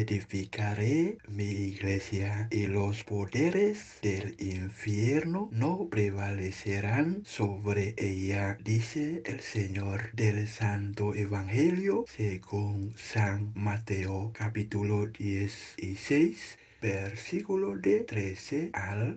edificaré mi iglesia y los poderes del infierno no prevalecerán sobre ella, dice el Señor. Del Santo Evangelio según San Mateo, capítulo 16. Versículo de 13 al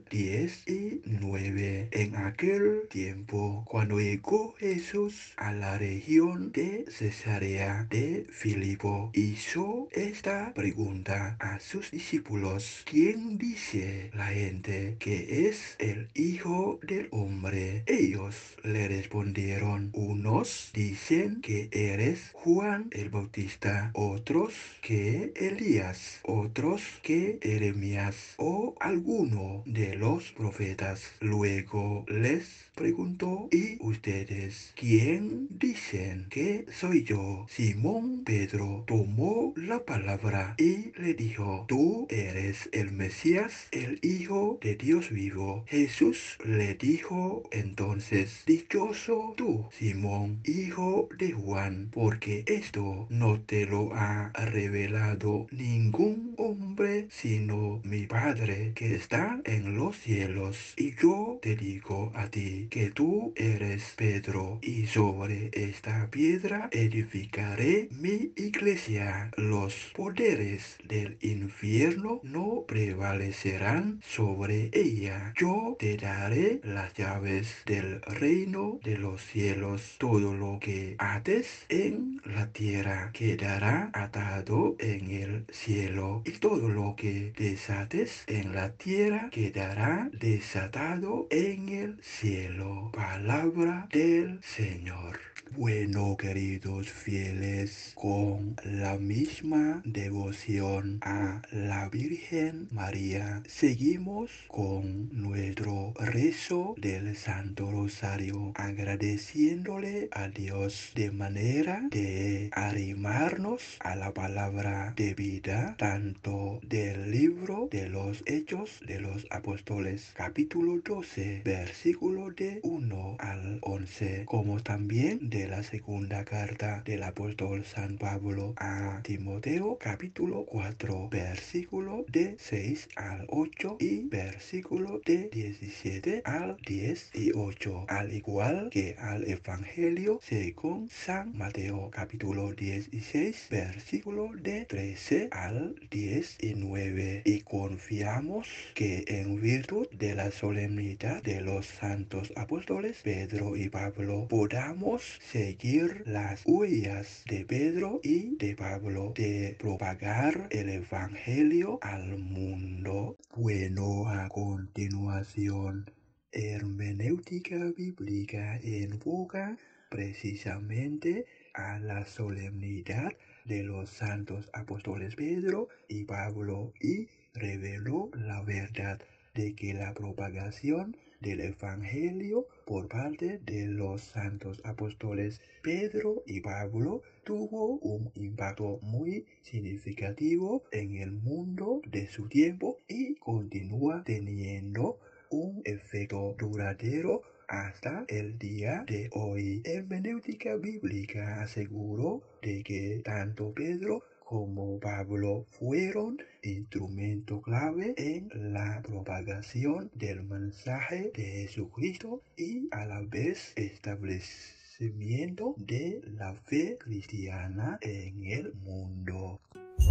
19. En aquel tiempo, cuando llegó Jesús a la región de Cesarea de Filipo, hizo esta pregunta a sus discípulos: ¿Quién dice la gente que es el Hijo del Hombre? Ellos le respondieron: unos dicen que eres Juan el Bautista, otros que Elías, otros que Jeremías o alguno de los profetas. Luego les preguntó: ¿y ustedes quién dicen que soy yo? Simón Pedro tomó la palabra y le dijo: tú eres el Mesías, el Hijo de Dios vivo. Jesús le dijo entonces: dichoso tú, Simón, hijo de Juan, porque esto no te lo ha revelado ningún hombre sino mi Padre que está en los cielos. Y yo te digo a ti que tú eres Pedro, y sobre esta piedra edificaré mi iglesia. Los poderes del infierno no prevalecerán sobre ella. Yo te daré las llaves del reino de los cielos. Todo lo que ates en la tierra quedará atado en el cielo, y todo lo que desates en la tierra quedará desatado en el cielo. Palabra del Señor. Bueno, queridos fieles, con la misma devoción a la Virgen María, seguimos con nuestro rezo del Santo Rosario, agradeciéndole a Dios de manera de arrimarnos a la palabra de vida, tanto del libro de los Hechos de los Apóstoles, capítulo 12, versículo de 1 al 11, como también de la segunda carta del apóstol San Pablo a Timoteo, capítulo 4, versículo de 6 al 8 y versículo de 17 al 18, al igual que al Evangelio según San Mateo, capítulo 16, versículo de 13 al 19. Y confiamos que en virtud de la solemnidad de los santos apóstoles Pedro y Pablo podamos seguir las huellas de Pedro y de Pablo de propagar el Evangelio al mundo. Bueno, a continuación, hermenéutica bíblica enfoca precisamente a la solemnidad de los santos apóstoles Pedro y Pablo, y reveló la verdad de que la propagación del Evangelio por parte de los santos apóstoles Pedro y Pablo tuvo un impacto muy significativo en el mundo de su tiempo y continúa teniendo un efecto duradero hasta el día de hoy. Hermenéutica bíblica aseguró de que tanto Pedro como Pablo fueron instrumento clave en la propagación del mensaje de Jesucristo y a la vez establecimiento de la fe cristiana en el mundo.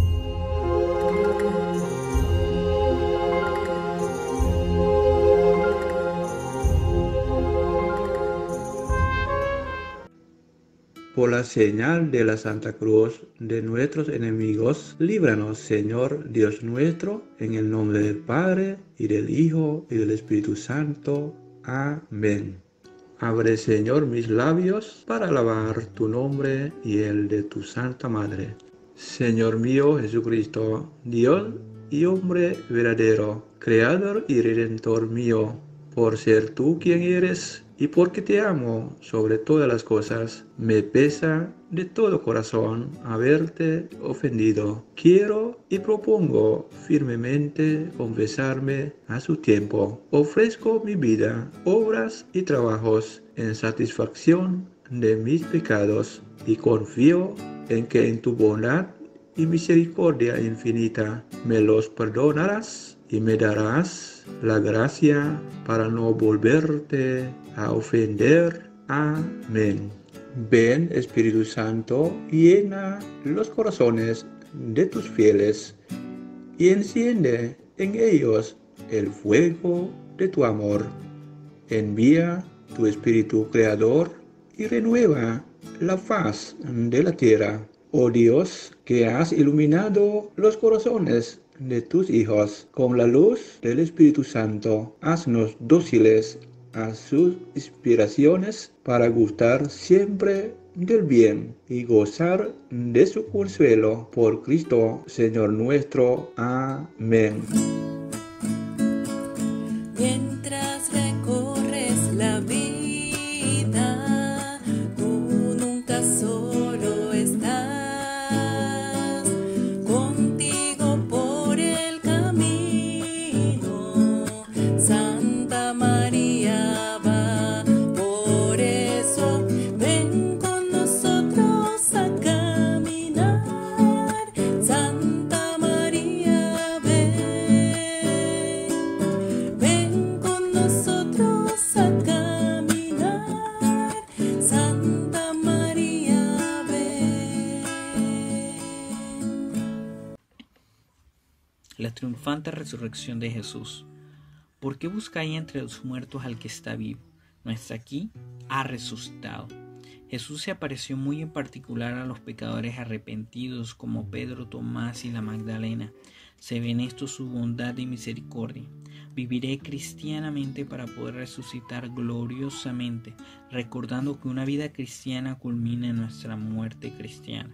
Por la señal de la Santa Cruz de nuestros enemigos, líbranos, Señor Dios nuestro, en el nombre del Padre, y del Hijo, y del Espíritu Santo. Amén. Abre, Señor, mis labios para alabar tu nombre y el de tu Santa Madre. Señor mío Jesucristo, Dios y hombre verdadero, Creador y Redentor mío, por ser tú quien eres y porque te amo sobre todas las cosas, me pesa de todo corazón haberte ofendido. Quiero y propongo firmemente confesarme a su tiempo. Ofrezco mi vida, obras y trabajos en satisfacción de mis pecados, y confío en que en tu bondad y misericordia infinita, me los perdonarás y me darás la gracia para no volverte a ofender. Amén. Ven, Espíritu Santo, llena los corazones de tus fieles y enciende en ellos el fuego de tu amor. Envía tu Espíritu Creador y renueva la faz de la tierra. Oh Dios, que has iluminado los corazones de tus hijos con la luz del Espíritu Santo, haznos dóciles a sus inspiraciones para gustar siempre del bien y gozar de su consuelo. Por Cristo, Señor nuestro. Amén. Mientras recorres la vida, tú nunca solo estás. Contigo por el camino, Santa María va. Por eso ven con nosotros a caminar. Santa María, ven con nosotros a caminar. Santa María, ven. La triunfante resurrección de Jesús. ¿Por qué buscáis entre los muertos al que está vivo? No está aquí, ha resucitado. Jesús se apareció muy en particular a los pecadores arrepentidos como Pedro, Tomás y la Magdalena. Se ve en esto su bondad y misericordia. Viviré cristianamente para poder resucitar gloriosamente, recordando que una vida cristiana culmina en nuestra muerte cristiana.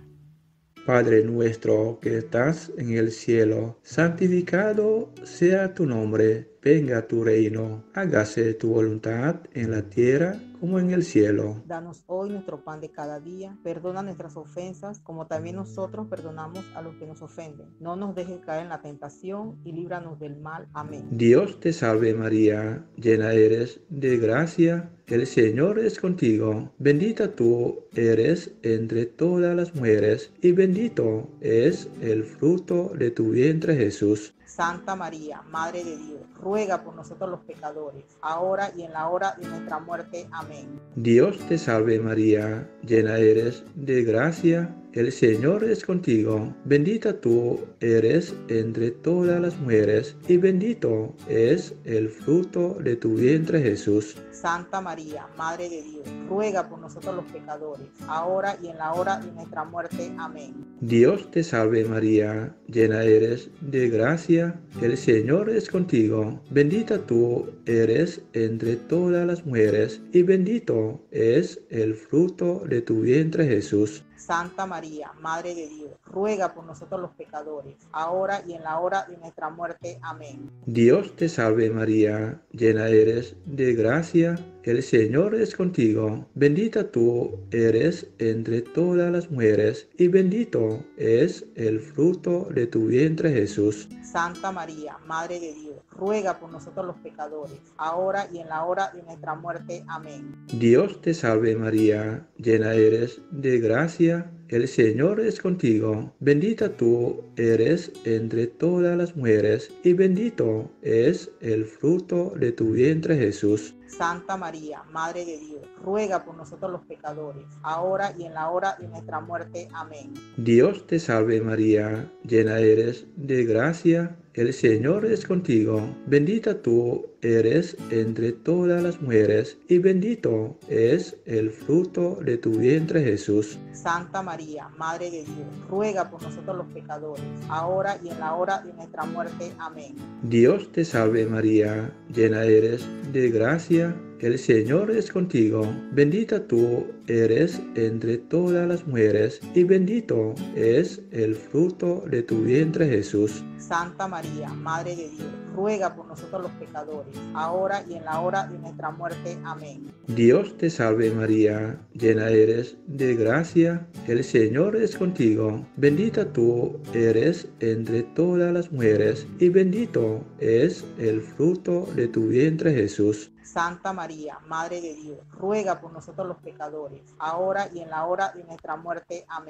Padre nuestro que estás en el cielo, santificado sea tu nombre. Venga tu reino, hágase tu voluntad en la tierra como en el cielo. Danos hoy nuestro pan de cada día. Perdona nuestras ofensas, como también nosotros perdonamos a los que nos ofenden. No nos dejes caer en la tentación y líbranos del mal. Amén. Dios te salve María, llena eres de gracia, el Señor es contigo. Bendita tú eres entre todas las mujeres, y bendito es el fruto de tu vientre Jesús. Santa María, Madre de Dios, ruega por nosotros los pecadores, ahora y en la hora de nuestra muerte. Amén. Dios te salve María, llena eres de gracia, el Señor es contigo. Bendita tú eres entre todas las mujeres, y bendito es el fruto de tu vientre Jesús. Santa María, Madre de Dios, ruega por nosotros los pecadores, ahora y en la hora de nuestra muerte. Amén. Dios te salve María, llena eres de gracia, el Señor es contigo. Bendita tú eres entre todas las mujeres, y bendito es el fruto de tu vientre Jesús. Santa María, Madre de Dios, ruega por nosotros los pecadores, ahora y en la hora de nuestra muerte. Amén. Dios te salve María, llena eres de gracia, el Señor es contigo. Bendita tú eres entre todas las mujeres, y bendito es el fruto de tu vientre Jesús. Santa María, Madre de Dios, ruega por nosotros los pecadores, ahora y en la hora de nuestra muerte. Amén. Dios te salve María, llena eres de gracia, el Señor es contigo. Bendita tú eres entre todas las mujeres, y bendito es el fruto de tu vientre Jesús. Santa María, Madre de Dios, ruega por nosotros los pecadores, ahora y en la hora de nuestra muerte. Amén. Dios te salve María, llena eres de gracia, el Señor es contigo. Bendita tú eres entre todas las mujeres, y bendito es el fruto de tu vientre Jesús. Santa María, Madre de Dios, ruega por nosotros los pecadores, ahora y en la hora de nuestra muerte. Amén. Dios te salve María, llena eres de gracia, el Señor es contigo. Bendita tú eres entre todas las mujeres, y bendito es el fruto de tu vientre Jesús. Santa María, Madre de Dios, ruega por nosotros los pecadores, ahora y en la hora de nuestra muerte. Amén. Dios te salve María, llena eres de gracia, el Señor es contigo. Bendita tú eres entre todas las mujeres, y bendito es el fruto de tu vientre Jesús. Santa María, Madre de Dios, ruega por nosotros los pecadores, ahora y en la hora de nuestra muerte. Amén.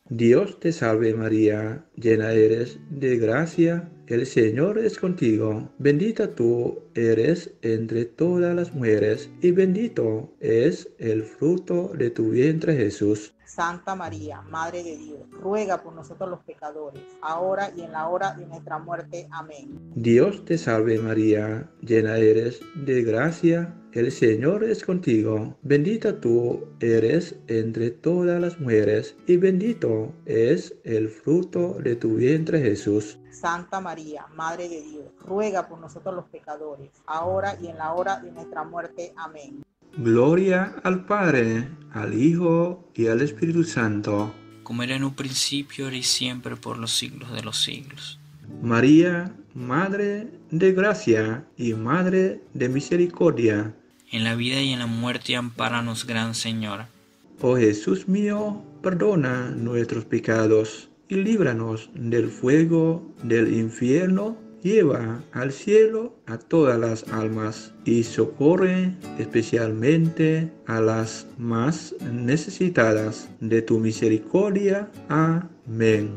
Dios te salve María, llena eres de gracia, el Señor es contigo. Bendita tú eres entre todas las mujeres, y bendito es el fruto de tu vientre Jesús. Santa María, Madre de Dios, ruega por nosotros los pecadores, ahora y en la hora de nuestra muerte. Amén. Dios te salve María, llena eres de gracia, el Señor es contigo. Bendita tú eres entre todas las mujeres, y bendito es el fruto de tu vientre Jesús. Santa María, Madre de Dios, ruega por nosotros los pecadores, ahora y en la hora de nuestra muerte. Amén. Gloria al Padre, al Hijo y al Espíritu Santo. Como era en un principio, ahora y siempre, por los siglos de los siglos. María, Madre de gracia y Madre de misericordia. En la vida y en la muerte, ampáranos, Gran Señora. Oh Jesús mío, perdona nuestros pecados y líbranos del fuego del infierno. Lleva al cielo a todas las almas y socorre especialmente a las más necesitadas de tu misericordia. Amén.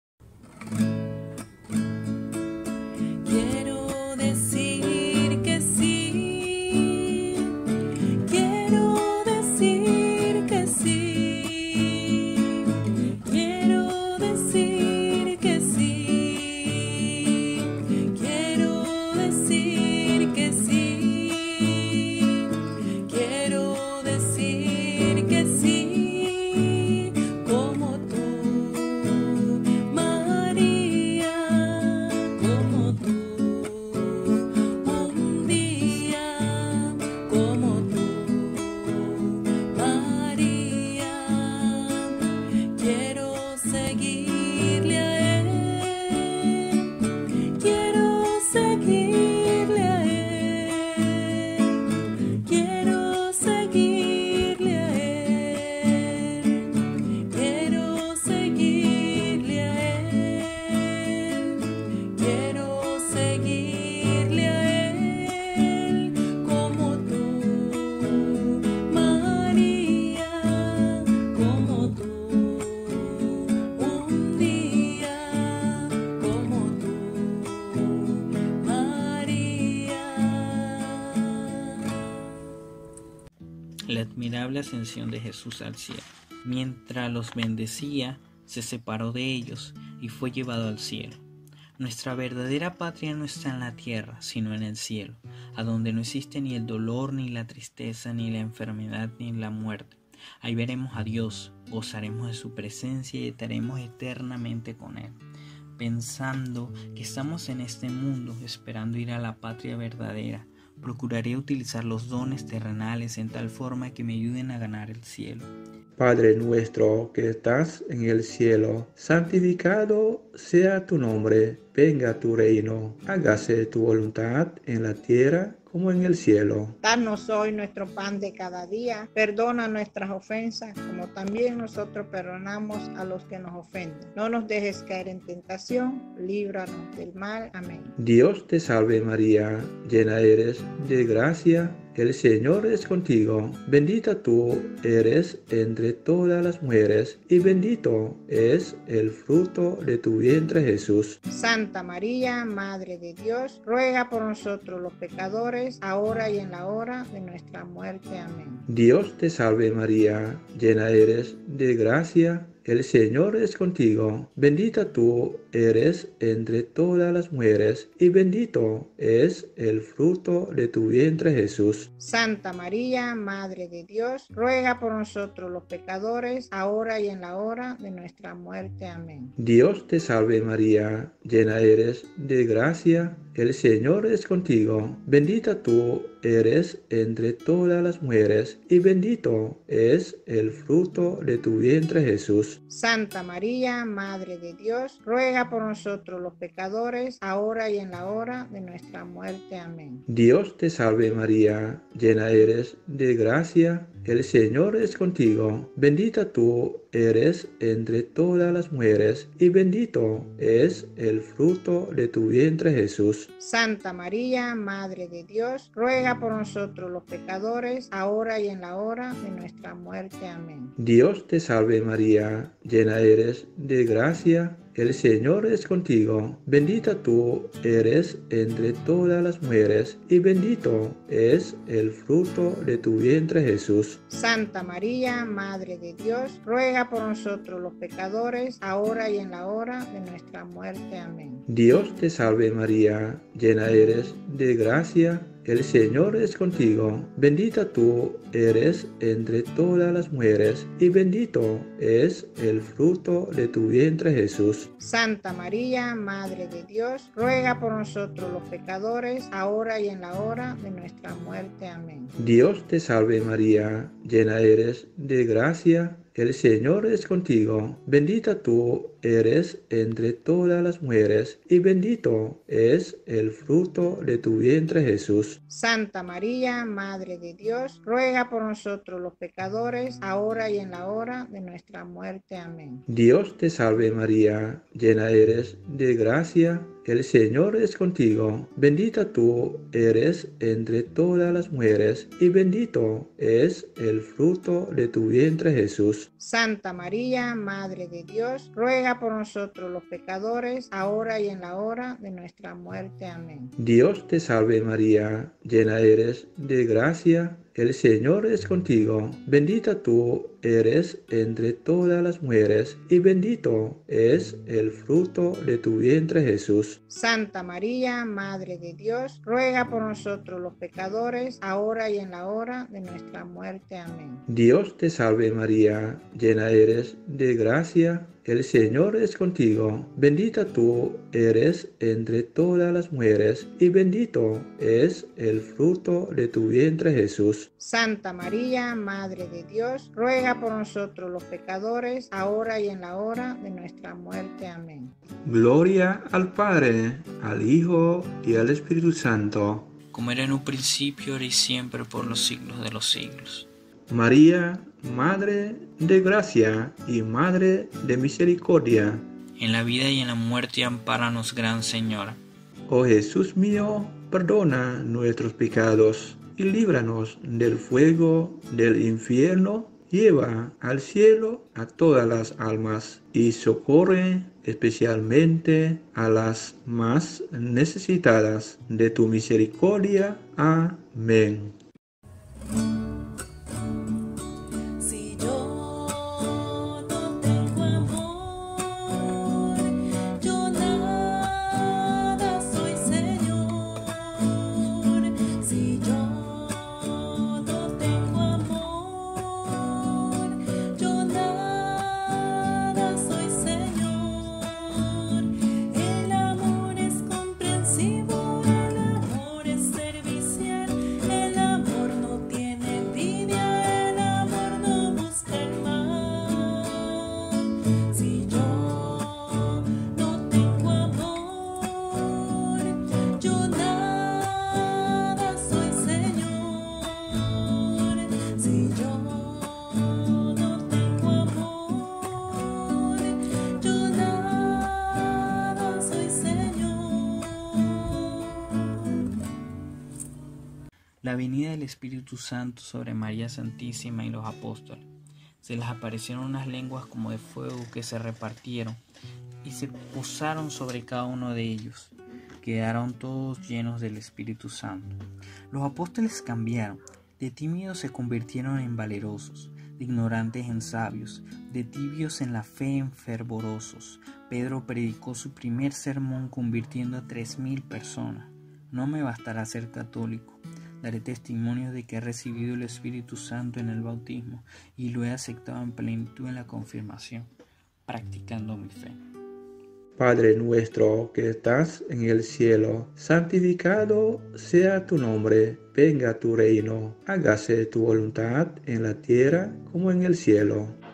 Quiero decir que sí, quiero decir que sí, quiero decir que sí, quiero decir que sí, quiero decir que sí, como tú, María, como tú, un día, como tú, María, quiero seguirle a él, quiero seguirle a él, quiero seguirle a él, quiero seguirle a él, quiero seguirle a él, como tú, María, como tú, un día, como tú, María. La admirable ascensión de Jesús al cielo. Mientras los bendecía, se separó de ellos y fue llevado al cielo. Nuestra verdadera patria no está en la tierra, sino en el cielo, a donde no existe ni el dolor, ni la tristeza, ni la enfermedad, ni la muerte. Ahí veremos a Dios, gozaremos de su presencia y estaremos eternamente con Él. Pensando que estamos en este mundo, esperando ir a la patria verdadera, procuraré utilizar los dones terrenales en tal forma que me ayuden a ganar el cielo. Padre nuestro que estás en el cielo, santificado sea tu nombre, venga tu reino, hágase tu voluntad en la tierra como en el cielo. Danos hoy nuestro pan de cada día. Perdona nuestras ofensas, como también nosotros perdonamos a los que nos ofenden. No nos dejes caer en tentación, líbranos del mal. Amén. Dios te salve María, llena eres de gracia, el Señor es contigo. Bendita tú eres entre todas las mujeres, y bendito es el fruto de tu vientre Jesús. Santa María, Madre de Dios, ruega por nosotros los pecadores, ahora y en la hora de nuestra muerte. Amén. Dios te salve María, llena eres de gracia, el Señor es contigo. Bendita tú eres entre todas las mujeres, y bendito es el fruto de tu vientre Jesús. Santa María, Madre de Dios, ruega por nosotros los pecadores, ahora y en la hora de nuestra muerte. Amén. Dios te salve María, llena eres de gracia, el Señor es contigo. Bendita tú eres entre todas las mujeres, y bendito es el fruto de tu vientre Jesús. Santa María, Madre de Dios, ruega por nosotros los pecadores, ahora y en la hora de nuestra muerte. Amén. Dios te salve María, llena eres de gracia, el Señor es contigo. Bendita tú eres entre todas las mujeres, y bendito es el fruto de tu vientre, Jesús. Santa María, Madre de Dios, ruega por nosotros los pecadores, ahora y en la hora de nuestra muerte. Amén. Dios te salve María, llena eres de gracia, el Señor es contigo. Bendita tú eres entre todas las mujeres, y bendito es el fruto de tu vientre, Jesús. Santa María, Madre de Dios, ruega por nosotros los pecadores, ahora y en la hora de nuestra muerte. Amén. Dios te salve María, llena eres de gracia, el Señor es contigo. Bendita tú eres entre todas las mujeres, y bendito es el fruto de tu vientre, Jesús. Santa María, Madre de Dios, ruega por nosotros los pecadores, ahora y en la hora de nuestra muerte. Amén. Dios te salve María, llena eres de gracia, el Señor es contigo. Bendita tú eres entre todas las mujeres, y bendito es el fruto de tu vientre, Jesús. Santa María, Madre de Dios, ruega por nosotros los pecadores, ahora y en la hora de nuestra muerte. Amén. Dios te salve María, llena eres de gracia, el Señor es contigo. Bendita tú eres entre todas las mujeres, y bendito es el fruto de tu vientre, Jesús. Santa María, Madre de Dios, ruega por nosotros los pecadores, ahora y en la hora de nuestra muerte. Amén. Dios te salve María, llena eres de gracia, el Señor es contigo. Bendita tú eres entre todas las mujeres, y bendito es el fruto de tu vientre, Jesús. Santa María, Madre de Dios, ruega por nosotros los pecadores, ahora y en la hora de nuestra muerte. Amén. Dios te salve María, llena eres de gracia, el Señor es contigo. Bendita tú eres entre todas las mujeres, y bendito es el fruto de tu vientre, Jesús. Santa María, Madre de Dios, ruega por nosotros los pecadores, ahora y en la hora de nuestra muerte. Amén. Gloria al Padre, al Hijo y al Espíritu Santo. Como era en un principio, ahora y siempre, por los siglos de los siglos. María, Madre de gracia y Madre de misericordia. En la vida y en la muerte, ampáranos, Gran Señora. Oh Jesús mío, perdona nuestros pecados y líbranos del fuego del infierno. Lleva al cielo a todas las almas y socorre especialmente a las más necesitadas de tu misericordia. Amén. Si yo no tengo amor, yo nada soy, Señor. Si yo no tengo amor, yo nada soy, Señor. El amor es comprensivo, el amor es servicial, el amor no tiene envidia, el amor no busca el mal. Si yo no tengo amor, yo nada soy, Señor. Si yo no tengo amor, yo nada soy, Señor. La venida del Espíritu Santo sobre María Santísima y los apóstoles. Se les aparecieron unas lenguas como de fuego que se repartieron y se posaron sobre cada uno de ellos. Quedaron todos llenos del Espíritu Santo. Los apóstoles cambiaron. De tímidos se convirtieron en valerosos, de ignorantes en sabios, de tibios en la fe en fervorosos. Pedro predicó su primer sermón convirtiendo a 3,000 personas. No me bastará ser católico. Daré testimonio de que he recibido el Espíritu Santo en el bautismo y lo he aceptado en plenitud en la confirmación, practicando mi fe. Padre nuestro que estás en el cielo, santificado sea tu nombre. Venga tu reino. Hágase tu voluntad en la tierra como en el cielo.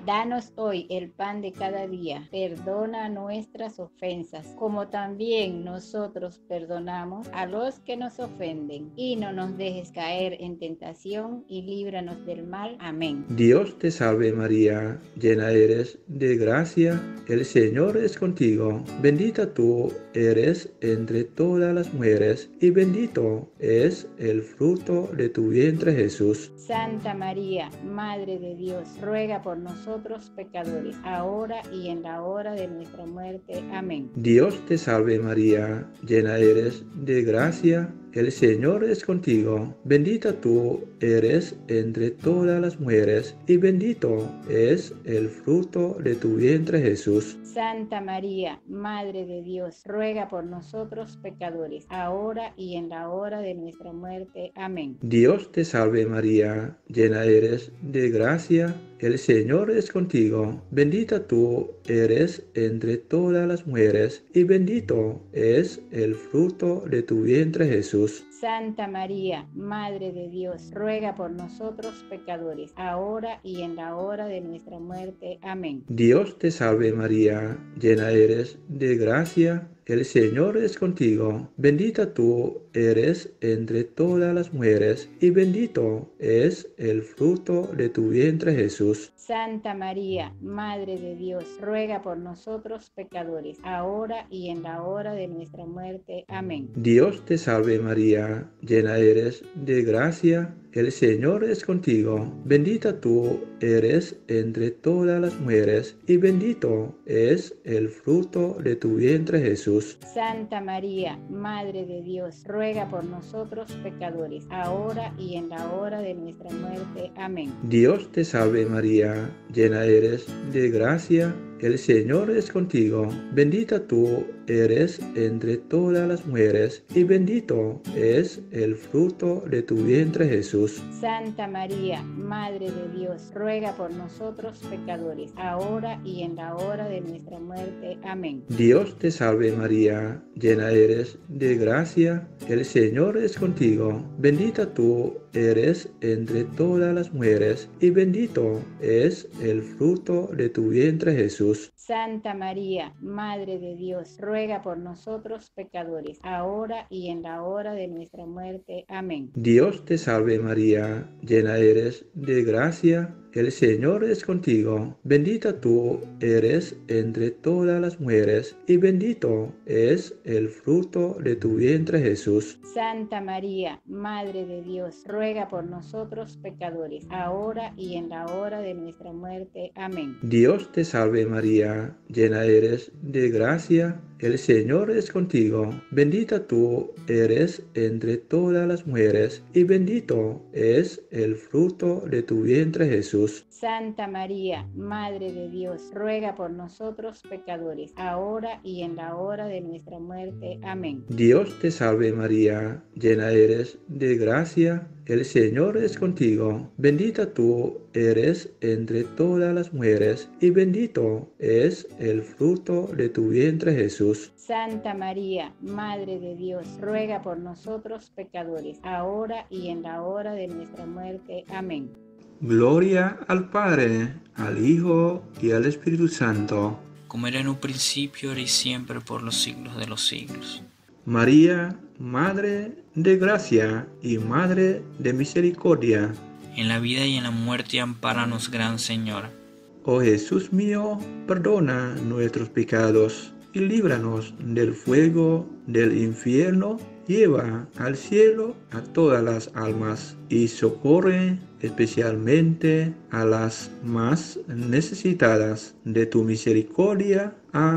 Danos hoy el pan de cada día. Perdona nuestras ofensas, como también nosotros perdonamos a los que nos ofenden. Y no nos dejes caer en tentación y líbranos del mal. Amén. Dios te salve María, llena eres de gracia, el Señor es contigo. Bendita tú eres entre todas las mujeres, y bendito es el fruto de tu vientre Jesús. Santa María, Madre de Dios, ruega por nosotros pecadores, ahora y en la hora de nuestra muerte. Amén. Dios te salve María, llena eres de gracia, el Señor es contigo. Bendita tú eres entre todas las mujeres, y bendito es el fruto de tu vientre Jesús. Santa María, Madre de Dios, ruega por nosotros pecadores, ahora y en la hora de nuestra muerte. Amén. Dios te salve María, llena eres de gracia, el Señor es contigo. Bendita tú eres entre todas las mujeres, y bendito es el fruto de tu vientre Jesús. Santa María, Madre de Dios, ruega por nosotros pecadores, ahora y en la hora de nuestra muerte. Amén. Dios te salve María, llena eres de gracia, el Señor es contigo. Bendita tú eres entre todas las mujeres, y bendito es el fruto de tu vientre Jesús. Santa María, Madre de Dios, ruega por nosotros pecadores, ahora y en la hora de nuestra muerte. Amén. Dios te salve María, llena eres de gracia, el Señor es contigo. Bendita tú eres entre todas las mujeres, y bendito es el fruto de tu vientre Jesús. Santa María, Madre de Dios, ruega por nosotros pecadores, ahora y en la hora de nuestra muerte. Amén. Dios te salve María, llena eres de gracia, el Señor es contigo. Bendita tú eres entre todas las mujeres, y bendito es el fruto de tu vientre Jesús. Santa María, Madre de Dios, ruega por nosotros pecadores, ahora y en la hora de nuestra muerte. Amén. Dios te salve María, llena eres de gracia, el Señor es contigo. Bendita tú eres entre todas las mujeres, y bendito es el fruto de tu vientre Jesús. Santa María, Madre de Dios, ruega por nosotros pecadores, ahora y en la hora de nuestra muerte. Amén. Dios te salve María, llena eres de gracia, el Señor es contigo. Bendita tú eres entre todas las mujeres, y bendito es el fruto de tu vientre Jesús. Santa María, Madre de Dios, ruega por nosotros pecadores, ahora y en la hora de nuestra muerte. Amén. Dios te salve María, llena eres de gracia, el Señor es contigo. Bendita tú eres entre todas las mujeres, y bendito es el fruto de tu vientre Jesús. Santa María, Madre de Dios, ruega por nosotros pecadores, ahora y en la hora de nuestra muerte. Amén. Dios te salve María, llena eres de gracia, el Señor es contigo. Bendita tú eres entre todas las mujeres, y bendito es el fruto de tu vientre Jesús. Santa María, Madre de Dios, ruega por nosotros pecadores, ahora y en la hora de nuestra muerte. Amén. Gloria al Padre, al Hijo y al Espíritu Santo. Como era en un principio, ahora y siempre, por los siglos de los siglos. María, Madre de gracia y Madre de misericordia. En la vida y en la muerte, ampáranos, Gran Señora. Oh Jesús mío, perdona nuestros pecados y líbranos del fuego del infierno. Lleva al cielo a todas las almas y socorre especialmente a las más necesitadas de tu misericordia.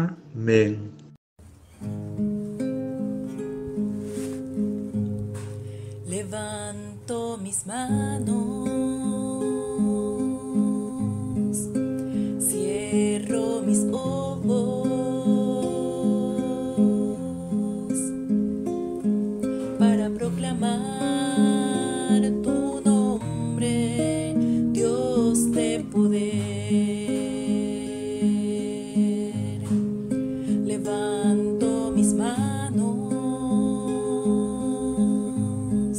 Amén. Levanto mis manos, cierro mis ojos para proclamar tu nombre, Dios de poder. Levanto mis manos,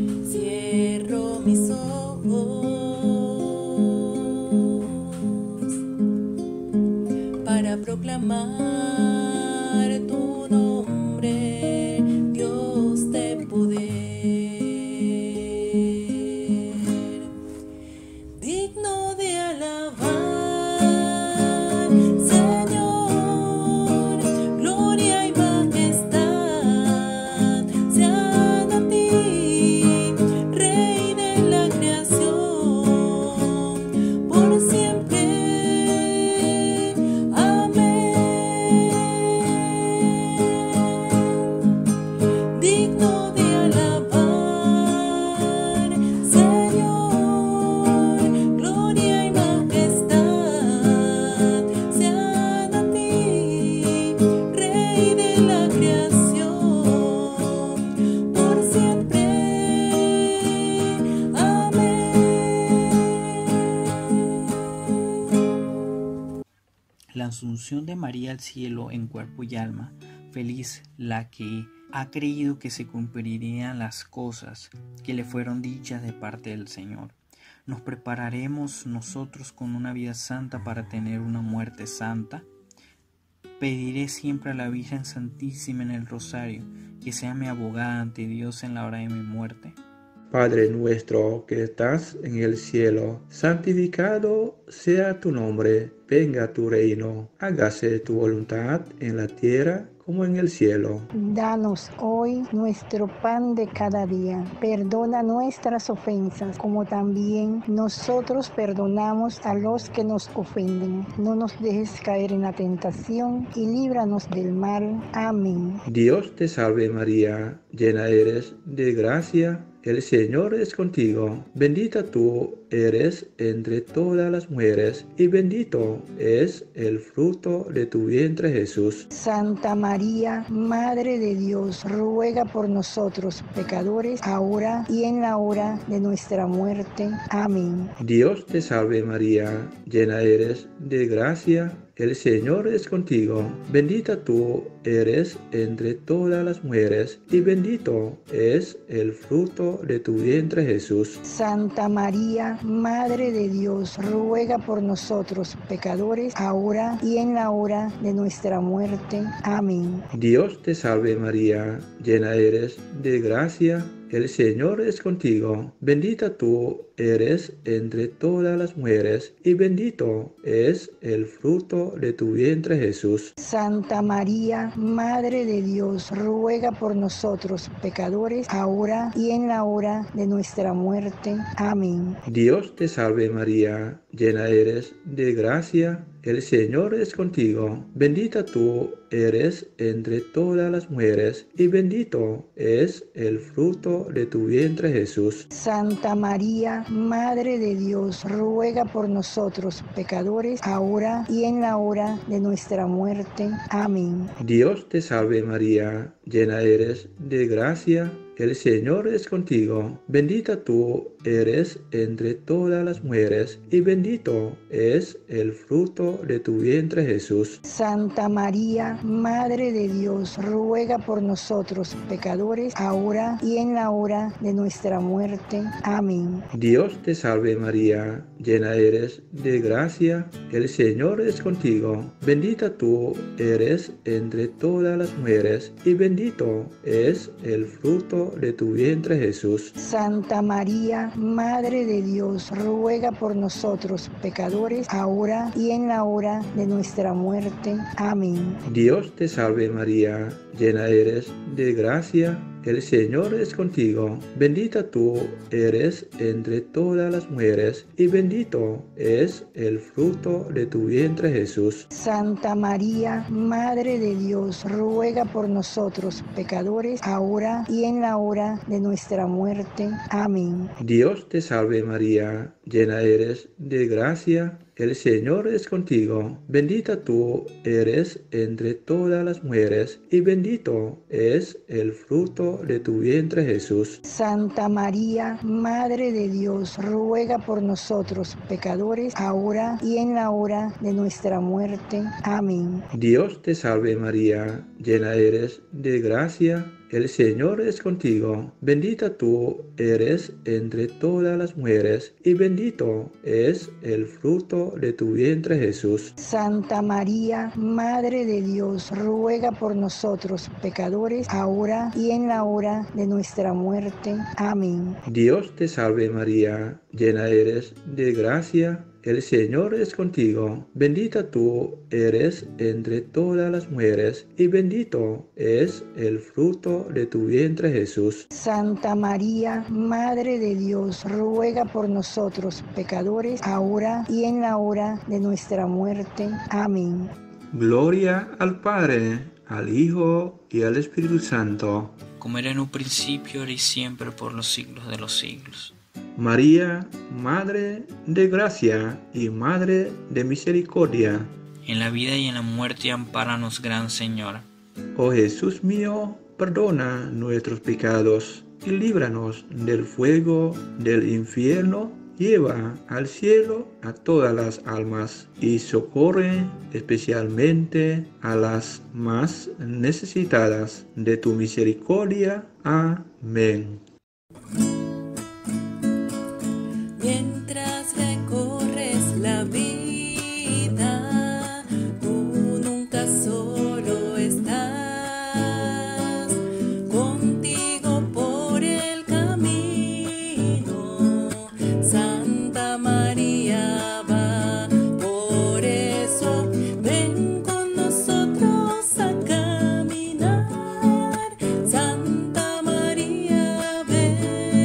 cierro mis ojos proclamar tu nombre, Dios de poder. Digno de alabar, Señor, gloria y majestad sean a ti, Rey de la creación, por siempre. Amén. Digno de alabar, Señor, gloria y majestad sean a ti, Rey de la creación, por siempre. Amén. La asunción de María al cielo en cuerpo y alma, feliz la que ha creído que se cumplirían las cosas que le fueron dichas de parte del Señor. ¿Nos prepararemos nosotros con una vida santa para tener una muerte santa? Pediré siempre a la Virgen Santísima en el Rosario que sea mi abogada ante Dios en la hora de mi muerte. Padre nuestro que estás en el cielo, santificado sea tu nombre, venga tu reino, hágase tu voluntad en la tierra como en el cielo. Danos hoy nuestro pan de cada día. Perdona nuestras ofensas, como también nosotros perdonamos a los que nos ofenden. No nos dejes caer en la tentación y líbranos del mal. Amén. Dios te salve María, llena eres de gracia, el Señor es contigo. Bendita tú eres entre todas las mujeres, y bendito es el fruto de tu vientre Jesús. Santa María, Madre de Dios, ruega por nosotros pecadores, ahora y en la hora de nuestra muerte. Amén. Dios te salve María, llena eres de gracia, el Señor es contigo. Bendita tú eres entre todas las mujeres, y bendito es el fruto de tu vientre Jesús. Santa María, Madre de Dios, ruega por nosotros pecadores, ahora y en la hora de nuestra muerte. Amén. Dios te salve María, llena eres de gracia, el Señor es contigo. Bendita tú eres entre todas las mujeres, y bendito es el fruto de tu vientre Jesús. Santa María, Madre de Dios, ruega por nosotros pecadores, ahora y en la hora de nuestra muerte. Amén. Dios te salve María, llena eres de gracia, el Señor es contigo. Bendita tú eres entre todas las mujeres, y bendito es el fruto de tu vientre Jesús. Santa María, Madre de Dios, ruega por nosotros pecadores, ahora y en la hora de nuestra muerte. Amén. Dios te salve María, llena eres de gracia, el Señor es contigo. Bendita tú eres entre todas las mujeres, y bendito es el fruto de tu vientre Jesús. Santa María, Madre de Dios, ruega por nosotros pecadores, ahora y en la hora de nuestra muerte. Amén. Dios te salve María, llena eres de gracia, el Señor es contigo. Bendita tú eres entre todas las mujeres, y bendito es el fruto de tu vientre Jesús. Santa María, Madre de Dios, ruega por nosotros pecadores, ahora y en la hora de nuestra muerte. Amén. Dios te salve María, llena eres de gracia, el Señor es contigo. Bendita tú eres entre todas las mujeres, y bendito es el fruto de tu vientre Jesús. Santa María, Madre de Dios, ruega por nosotros pecadores, ahora y en la hora de nuestra muerte. Amén. Dios te salve María, llena eres de gracia, el Señor es contigo. Bendita tú eres entre todas las mujeres, y bendito es el fruto de tu vientre Jesús. Santa María, Madre de Dios, ruega por nosotros pecadores, ahora y en la hora de nuestra muerte. Amén. Dios te salve María, llena eres de gracia, el Señor es contigo. Bendita tú eres entre todas las mujeres, y bendito es el fruto de tu vientre, Jesús. Santa María, Madre de Dios, ruega por nosotros pecadores, ahora y en la hora de nuestra muerte. Amén. Dios te salve María, llena eres de gracia, el Señor es contigo. Bendita tú eres entre todas las mujeres, y bendito es el fruto de tu vientre, Jesús. Santa María, Madre de Dios, ruega por nosotros pecadores, ahora y en la hora de nuestra muerte. Amén. Gloria al Padre, al Hijo y al Espíritu Santo. Como era en un principio, ahora y siempre, por los siglos de los siglos. María, Madre de gracia y Madre de misericordia. En la vida y en la muerte, ampáranos, Gran Señora. Oh Jesús mío, perdona nuestros pecados y líbranos del fuego del infierno. Lleva al cielo a todas las almas y socorre especialmente a las más necesitadas de tu misericordia. Amén. Mientras recorres la vida, tú nunca solo estás, contigo por el camino, Santa María va, por eso ven con nosotros a caminar, Santa María ven.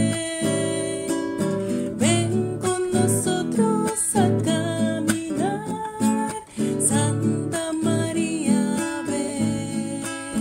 Ven con nosotros a caminar, Santa María, ven.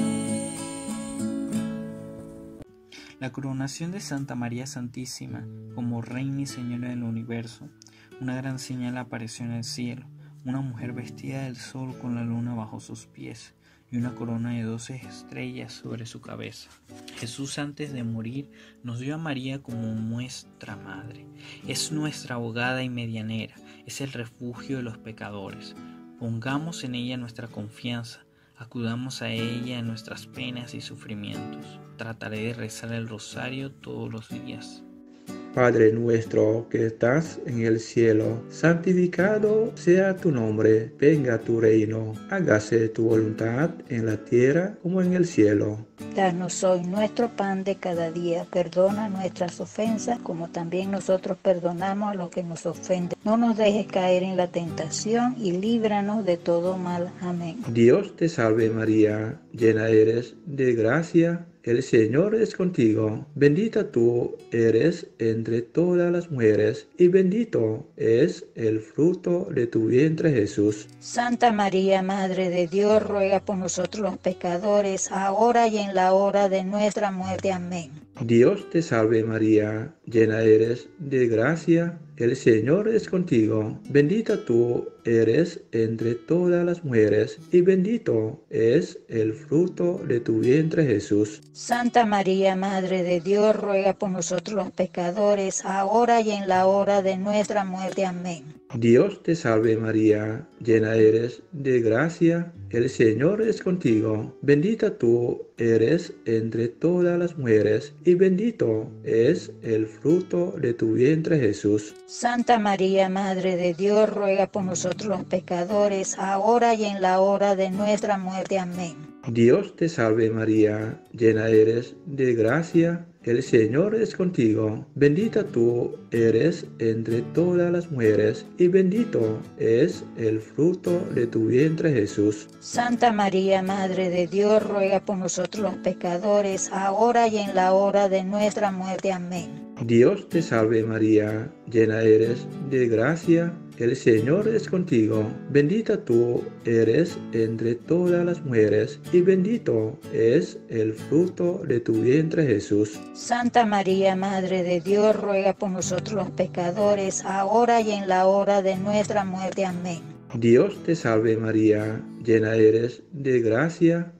La coronación de Santa María Santísima como Reina y Señora del Universo. Una gran señal apareció en el cielo, una mujer vestida del sol con la luna bajo sus pies y una corona de 12 estrellas sobre su cabeza. Jesús, antes de morir, nos dio a María como nuestra madre. Es nuestra abogada y medianera, es el refugio de los pecadores. Pongamos en ella nuestra confianza, acudamos a ella en nuestras penas y sufrimientos. Trataré de rezar el rosario todos los días. Padre nuestro que estás en el cielo, santificado sea tu nombre, venga tu reino, hágase tu voluntad en la tierra como en el cielo. Danos hoy nuestro pan de cada día, perdona nuestras ofensas como también nosotros perdonamos a los que nos ofenden. No nos dejes caer en la tentación y líbranos de todo mal. Amén. Dios te salve María, llena eres de gracia, el Señor es contigo. Bendita tú eres entre todas las mujeres, y bendito es el fruto de tu vientre, Jesús. Santa María, Madre de Dios, ruega por nosotros los pecadores, ahora y en la hora de nuestra muerte. Amén. Dios te salve María, llena eres de gracia, el Señor es contigo. Bendita tú eres entre todas las mujeres, y bendito es el fruto de tu vientre, Jesús. Santa María, Madre de Dios, ruega por nosotros los pecadores, ahora y en la hora de nuestra muerte. Amén. Dios te salve María, llena eres de gracia, el Señor es contigo. Bendita tú eres entre todas las mujeres, y bendito es el fruto de tu vientre, Jesús. Santa María, Madre de Dios, ruega por nosotros los pecadores, ahora y en la hora de nuestra muerte. Amén. Dios te salve María, llena eres de gracia, el Señor es contigo. Bendita tú eres entre todas las mujeres, y bendito es el fruto de tu vientre, Jesús. Santa María, Madre de Dios, ruega por nosotros los pecadores, ahora y en la hora de nuestra muerte. Amén. Dios te salve María, llena eres de gracia, el Señor es contigo. Bendita tú eres entre todas las mujeres, y bendito es el fruto de tu vientre, Jesús. Santa María, Madre de Dios, ruega por nosotros los pecadores, ahora y en la hora de nuestra muerte. Amén. Dios te salve María, llena eres de gracia,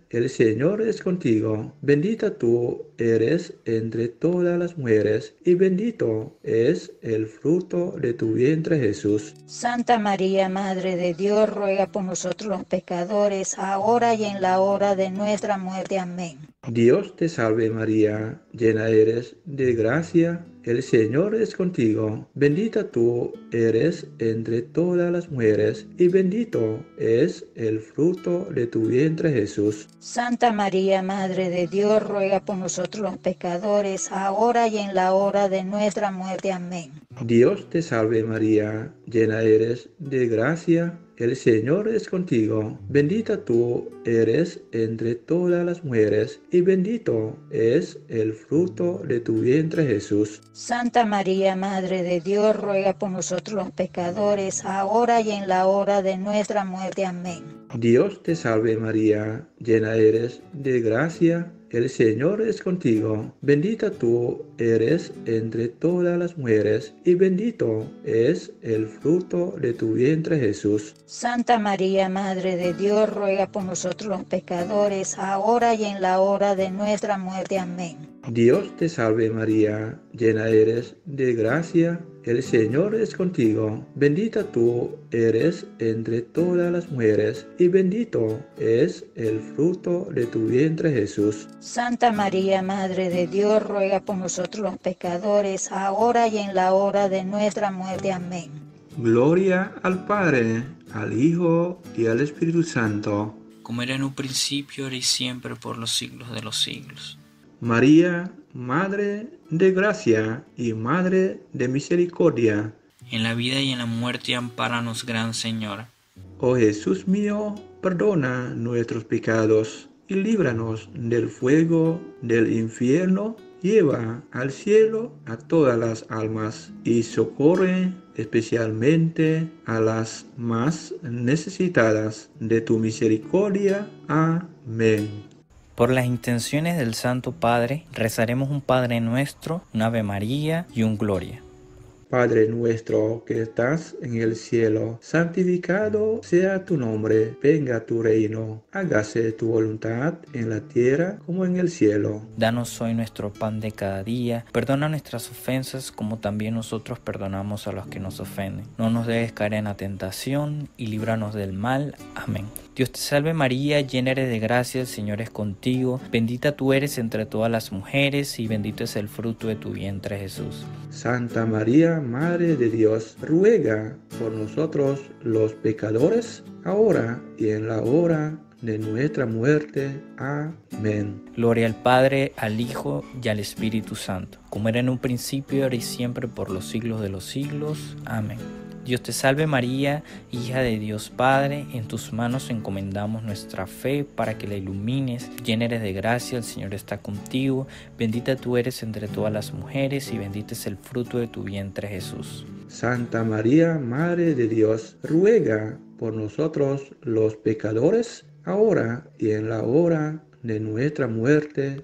el Señor es contigo. Bendita tú eres entre todas las mujeres, y bendito es el fruto de tu vientre, Jesús. Santa María, Madre de Dios, ruega por nosotros los pecadores, ahora y en la hora de nuestra muerte. Amén. Dios te salve María, llena eres de gracia, el Señor es contigo. Bendita tú eres entre todas las mujeres, y bendito es el fruto de tu vientre, Jesús. Santa María, Madre de Dios, ruega por nosotros los pecadores, ahora y en la hora de nuestra muerte. Amén. Dios te salve María, llena eres de gracia, el Señor es contigo. Bendita tú eres entre todas las mujeres, y bendito es el fruto de tu vientre, Jesús. Santa María, Madre de Dios, ruega por nosotros los pecadores, ahora y en la hora de nuestra muerte. Amén. Dios te salve María, llena eres de gracia, el Señor es contigo. Bendita tú eres entre todas las mujeres, y bendito es el fruto de tu vientre, Jesús. Santa María, Madre de Dios, ruega por nosotros los pecadores, ahora y en la hora de nuestra muerte. Amén. Dios te salve María, llena eres de gracia, el Señor es contigo. Bendita tú eres entre todas las mujeres, y bendito es el fruto de tu vientre, Jesús. Santa María, Madre de Dios, ruega por nosotros los pecadores, ahora y en la hora de nuestra muerte. Amén. Gloria al Padre, al Hijo y al Espíritu Santo. Como era en un principio, ahora y siempre, por los siglos de los siglos. María, Madre de gracia y Madre de misericordia. En la vida y en la muerte, ampáranos, Gran Señora. Oh Jesús mío, perdona nuestros pecados y líbranos del fuego del infierno. Lleva al cielo a todas las almas y socorre especialmente a las más necesitadas de tu misericordia. Amén. Por las intenciones del Santo Padre, rezaremos un Padre Nuestro, un Ave María y un Gloria. Padre nuestro que estás en el cielo, santificado sea tu nombre, venga tu reino, hágase tu voluntad en la tierra como en el cielo. Danos hoy nuestro pan de cada día, perdona nuestras ofensas como también nosotros perdonamos a los que nos ofenden. No nos dejes caer en la tentación y líbranos del mal. Amén. Dios te salve María, llena eres de gracia, el Señor es contigo, bendita tú eres entre todas las mujeres y bendito es el fruto de tu vientre, Jesús. Santa María, Madre de Dios, ruega por nosotros los pecadores, ahora y en la hora de nuestra muerte. Amén. Gloria al Padre, al Hijo y al Espíritu Santo, como era en un principio, ahora y siempre, por los siglos de los siglos. Amén. Dios te salve María, hija de Dios Padre, en tus manos encomendamos nuestra fe para que la ilumines. Llena eres de gracia, el Señor está contigo, bendita tú eres entre todas las mujeres y bendito es el fruto de tu vientre, Jesús. Santa María, Madre de Dios, ruega por nosotros los pecadores, ahora y en la hora de nuestra muerte.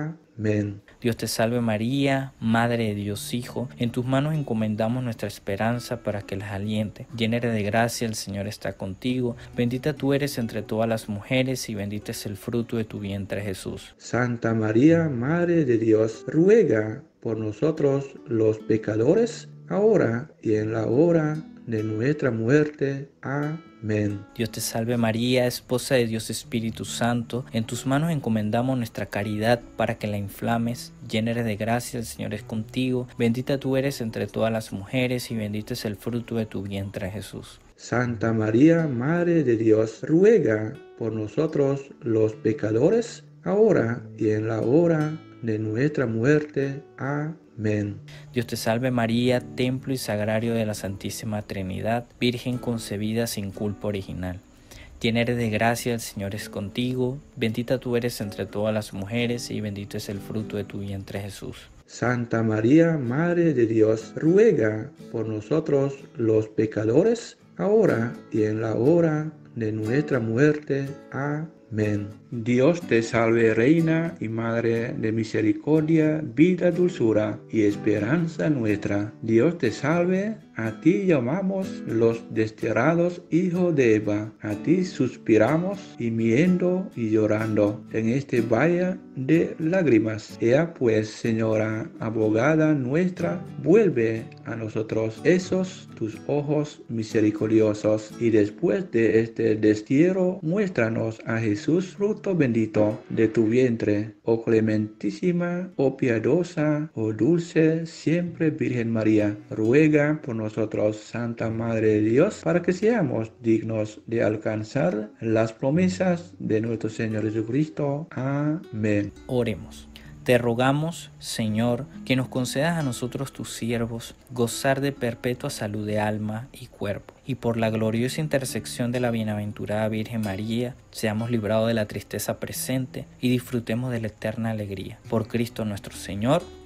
Amén. Dios te salve María, Madre de Dios Hijo, en tus manos encomendamos nuestra esperanza para que las aliente. Llena eres de gracia, el Señor está contigo, bendita tú eres entre todas las mujeres y bendito es el fruto de tu vientre, Jesús. Santa María, Madre de Dios, ruega por nosotros los pecadores, ahora y en la hora de nuestra muerte. Amén. Dios te salve María, esposa de Dios Espíritu Santo, en tus manos encomendamos nuestra caridad para que la inflames. Llena eres de gracia, el Señor es contigo, bendita tú eres entre todas las mujeres y bendito es el fruto de tu vientre, Jesús. Santa María, Madre de Dios, ruega por nosotros los pecadores, ahora y en la hora de nuestra muerte. Amén. Dios te salve María, templo y sagrario de la Santísima Trinidad, Virgen concebida sin culpa original. Llena eres de gracia, el Señor es contigo, bendita tú eres entre todas las mujeres y bendito es el fruto de tu vientre, Jesús. Santa María, Madre de Dios, ruega por nosotros los pecadores, ahora y en la hora de nuestra muerte. Amén. Dios te salve, Reina y Madre de misericordia, vida, dulzura y esperanza nuestra. Dios te salve, a ti llamamos los desterrados hijos de Eva. A ti suspiramos, gimiendo y llorando en este valle de lágrimas. Ea pues, Señora, abogada nuestra, vuelve a nosotros esos tus ojos misericordiosos, y después de este destierro, muéstranos a Jesús, fruto bendito de tu vientre. Oh clementísima, oh piadosa, oh dulce, siempre Virgen María, ruega por nosotros, Santa Madre de Dios, para que seamos dignos de alcanzar las promesas de nuestro Señor Jesucristo. Amén. Oremos. Te rogamos, Señor, que nos concedas a nosotros tus siervos gozar de perpetua salud de alma y cuerpo, y por la gloriosa intersección de la bienaventurada Virgen María, seamos librados de la tristeza presente y disfrutemos de la eterna alegría. Por Cristo nuestro Señor.